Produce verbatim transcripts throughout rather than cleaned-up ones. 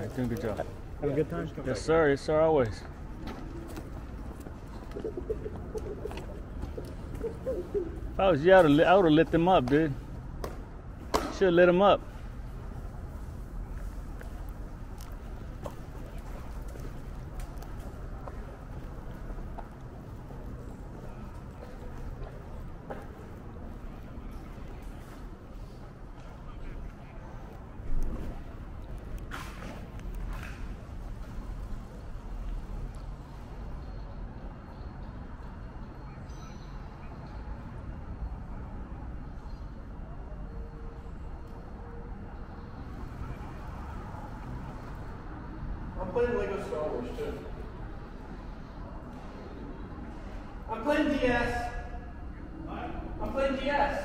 right, doing a good job. Have a good time? Yes, sir. Yes, sir. Always. If I was you, I would have lit them up, dude. Should have lit them up. I'm playing Lego Star Wars too. I'm playing D S. I'm playing D S.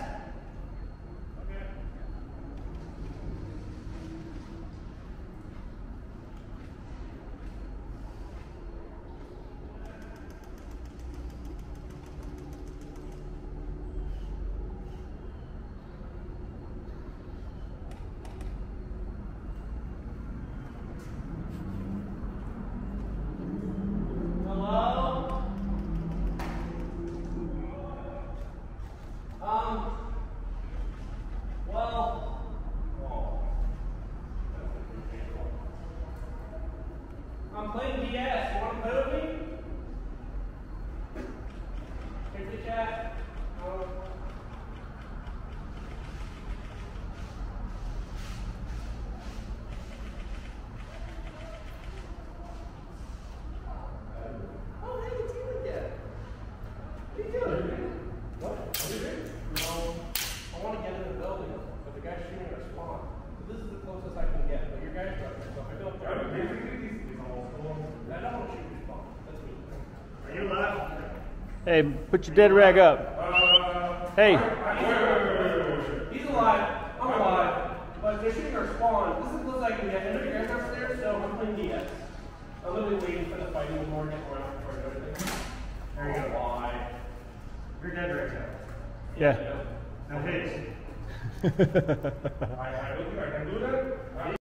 I'm playing D S. You want to play with me? Check the chat. Um, oh, hey, it's you again. What are you doing, man? What? What are you doing? No, I want to get in the building, but the guy's shooting our spawn. So this is the closest I can get, but your guy's got so I don't think I don't want to shoot your spawn. That's me. Are you alive? Hey, put your dead rag up. Uh, Hey. He's alive. I'm alive. But they're shooting our spawn. This is the closest I can get. I know your guys upstairs, so I'm playing D S. I'm literally waiting for the fighting war to get around before I do everything. There you go. Why? Your dead right now. Yeah. Now his. I, I, I can do that.